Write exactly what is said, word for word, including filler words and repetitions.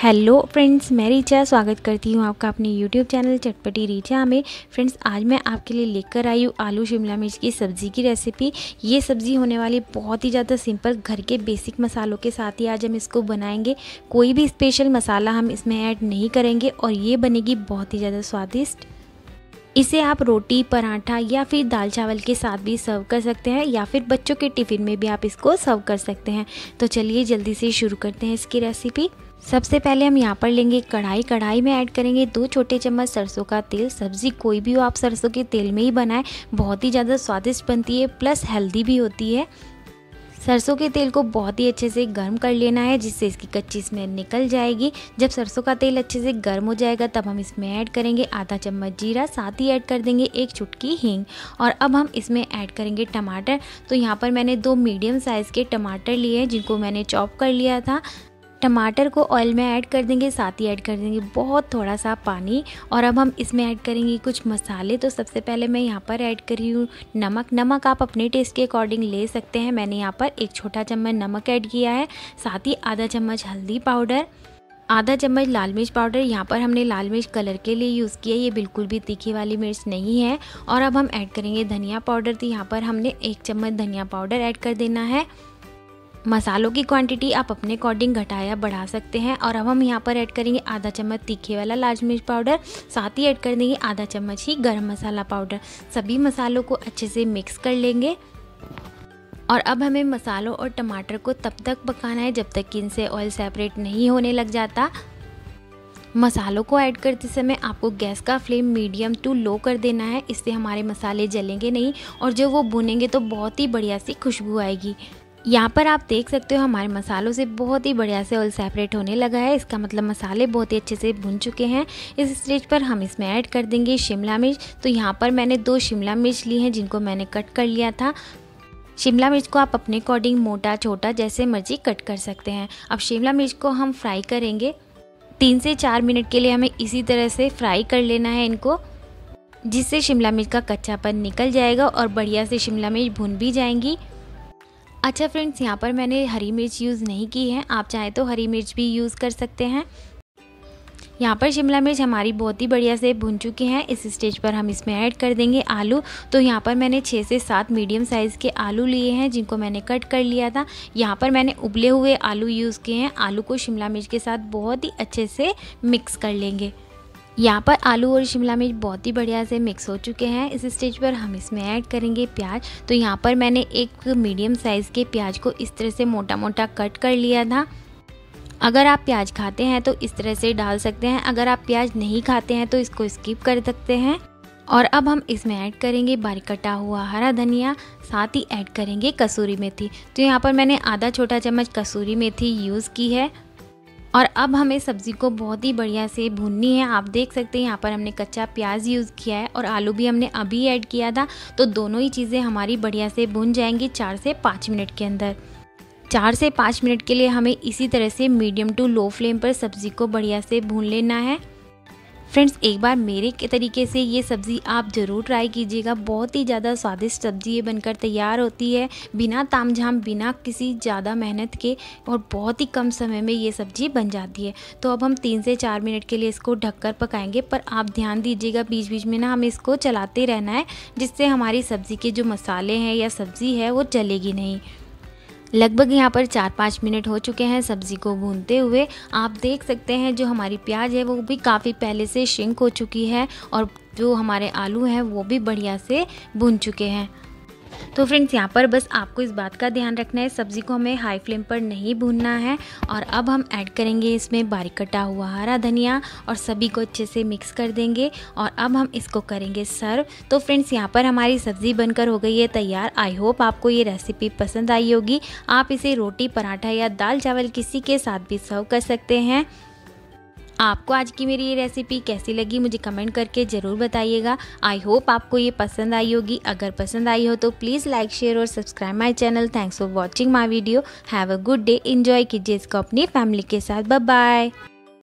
Hello friends, मैं रीचा स्वागत करती हूँ आपका अपने यूट्यूब चैनल चटपटी रीचा में। फ्रेंड्स, आज मैं आपके लिए लेकर आई हूँ आलू शिमला मिर्च की सब्ज़ी की रेसिपी। ये सब्ज़ी होने वाली बहुत ही ज़्यादा सिंपल, घर के बेसिक मसालों के साथ ही आज हम इसको बनाएंगे। कोई भी स्पेशल मसाला हम इसमें ऐड नहीं करेंगे और ये बनेगी बहुत ही ज़्यादा स्वादिष्ट। इसे आप रोटी, पराठा या फिर दाल चावल के साथ भी सर्व कर सकते हैं या फिर बच्चों के टिफ़िन में भी आप इसको सर्व कर सकते हैं। तो चलिए जल्दी से शुरू करते हैं इसकी रेसिपी। सबसे पहले हम यहाँ पर लेंगे कढ़ाई। कढ़ाई में ऐड करेंगे दो छोटे चम्मच सरसों का तेल। सब्ज़ी कोई भी हो आप सरसों के तेल में ही बनाएं, बहुत ही ज़्यादा स्वादिष्ट बनती है, प्लस हेल्दी भी होती है। सरसों के तेल को बहुत ही अच्छे से गर्म कर लेना है, जिससे इसकी कच्ची स्मेल निकल जाएगी। जब सरसों का तेल अच्छे से गर्म हो जाएगा तब हम इसमें ऐड करेंगे आधा चम्मच जीरा, साथ ही ऐड कर देंगे एक चुटकी हींग। और अब हम इसमें ऐड करेंगे टमाटर। तो यहाँ पर मैंने दो मीडियम साइज़ के टमाटर लिए हैं, जिनको मैंने चॉप कर लिया था। टमाटर को ऑयल में ऐड कर देंगे, साथ ही ऐड कर देंगे बहुत थोड़ा सा पानी। और अब हम इसमें ऐड करेंगे कुछ मसाले। तो सबसे पहले मैं यहाँ पर ऐड कर रही हूँ नमक। नमक आप अपने टेस्ट के अकॉर्डिंग ले सकते हैं। मैंने यहाँ पर एक छोटा चम्मच नमक ऐड किया है, साथ ही आधा चम्मच हल्दी पाउडर, आधा चम्मच लाल मिर्च पाउडर। यहाँ पर हमने लाल मिर्च कलर के लिए यूज़ किया, ये बिल्कुल भी तीखी वाली मिर्च नहीं है। और अब हम ऐड करेंगे धनिया पाउडर। तो यहाँ पर हमने एक चम्मच धनिया पाउडर ऐड कर देना है। मसालों की क्वांटिटी आप अपने अकॉर्डिंग घटाया बढ़ा सकते हैं। और अब हम यहाँ पर ऐड करेंगे आधा चम्मच तीखे वाला लाल मिर्च पाउडर, साथ ही ऐड कर देंगे आधा चम्मच ही गरम मसाला पाउडर। सभी मसालों को अच्छे से मिक्स कर लेंगे। और अब हमें मसालों और टमाटर को तब तक पकाना है जब तक कि इनसे ऑयल सेपरेट नहीं होने लग जाता। मसालों को ऐड करते समय आपको गैस का फ्लेम मीडियम टू लो कर देना है, इससे हमारे मसाले जलेंगे नहीं और जब वो भुनेंगे तो बहुत ही बढ़िया सी खुशबू आएगी। यहाँ पर आप देख सकते हो हमारे मसालों से बहुत ही बढ़िया से ऑयल सेपरेट होने लगा है, इसका मतलब मसाले बहुत ही अच्छे से भुन चुके हैं। इस स्टेज पर हम इसमें ऐड कर देंगे शिमला मिर्च। तो यहाँ पर मैंने दो शिमला मिर्च ली हैं, जिनको मैंने कट कर लिया था। शिमला मिर्च को आप अपने अकॉर्डिंग मोटा छोटा जैसे मर्जी कट कर सकते हैं। अब शिमला मिर्च को हम फ्राई करेंगे। तीन से चार मिनट के लिए हमें इसी तरह से फ्राई कर लेना है इनको, जिससे शिमला मिर्च का कच्चापन निकल जाएगा और बढ़िया से शिमला मिर्च भुन भी जाएंगी। अच्छा फ्रेंड्स, यहाँ पर मैंने हरी मिर्च यूज़ नहीं की है, आप चाहें तो हरी मिर्च भी यूज़ कर सकते हैं। यहाँ पर शिमला मिर्च हमारी बहुत ही बढ़िया से भुन चुकी हैं। इस स्टेज पर हम इसमें ऐड कर देंगे आलू। तो यहाँ पर मैंने छः से सात मीडियम साइज़ के आलू लिए हैं, जिनको मैंने कट कर लिया था। यहाँ पर मैंने उबले हुए आलू यूज़ किए हैं। आलू को शिमला मिर्च के साथ बहुत ही अच्छे से मिक्स कर लेंगे। यहाँ पर आलू और शिमला मिर्च बहुत ही बढ़िया से मिक्स हो चुके हैं। इस स्टेज पर हम इसमें ऐड करेंगे प्याज। तो यहाँ पर मैंने एक मीडियम साइज़ के प्याज को इस तरह से मोटा मोटा कट कर लिया था। अगर आप प्याज खाते हैं तो इस तरह से डाल सकते हैं, अगर आप प्याज नहीं खाते हैं तो इसको स्किप कर सकते हैं। और अब हम इसमें ऐड करेंगे बारीक कटा हुआ हरा धनिया, साथ ही ऐड करेंगे कसूरी मेथी। तो यहाँ पर मैंने आधा छोटा चम्मच कसूरी मेथी यूज़ की है। और अब हमें सब्ज़ी को बहुत ही बढ़िया से भूननी है। आप देख सकते हैं यहाँ पर हमने कच्चा प्याज यूज़ किया है और आलू भी हमने अभी ऐड किया था। तो दोनों ही चीज़ें हमारी बढ़िया से भून जाएंगी चार से पाँच मिनट के अंदर। चार से पाँच मिनट के लिए हमें इसी तरह से मीडियम टू लो फ्लेम पर सब्ज़ी को बढ़िया से भून लेना है। फ्रेंड्स, एक बार मेरे के तरीके से ये सब्ज़ी आप ज़रूर ट्राई कीजिएगा। बहुत ही ज़्यादा स्वादिष्ट सब्ज़ी ये बनकर तैयार होती है, बिना तामझाम, बिना किसी ज़्यादा मेहनत के, और बहुत ही कम समय में ये सब्ज़ी बन जाती है। तो अब हम तीन से चार मिनट के लिए इसको ढककर पकाएंगे, पर आप ध्यान दीजिएगा बीच बीच में ना हमें इसको चलाते रहना है, जिससे हमारी सब्ज़ी के जो मसाले हैं या सब्ज़ी है वो जलेगी नहीं। लगभग यहाँ पर चार पाँच मिनट हो चुके हैं सब्ज़ी को भूनते हुए। आप देख सकते हैं जो हमारी प्याज है वो भी काफ़ी पहले से श्रिंक हो चुकी है और जो हमारे आलू हैं वो भी बढ़िया से भून चुके हैं। तो फ्रेंड्स, यहाँ पर बस आपको इस बात का ध्यान रखना है, सब्ज़ी को हमें हाई फ्लेम पर नहीं भूनना है। और अब हम ऐड करेंगे इसमें बारीक कटा हुआ हरा धनिया और सभी को अच्छे से मिक्स कर देंगे। और अब हम इसको करेंगे सर्व। तो फ्रेंड्स, यहाँ पर हमारी सब्ज़ी बनकर हो गई है तैयार। आई होप आपको ये रेसिपी पसंद आई होगी। आप इसे रोटी, पराठा या दाल चावल किसी के साथ भी सर्व कर सकते हैं। आपको आज की मेरी ये रेसिपी कैसी लगी मुझे कमेंट करके ज़रूर बताइएगा। आई होप आपको ये पसंद आई होगी। अगर पसंद आई हो तो प्लीज़ लाइक, शेयर और subscribe my channel. Thanks for watching my video. Have a good day. Enjoy कीजिए इसको अपनी फैमिली के साथ। Bye bye.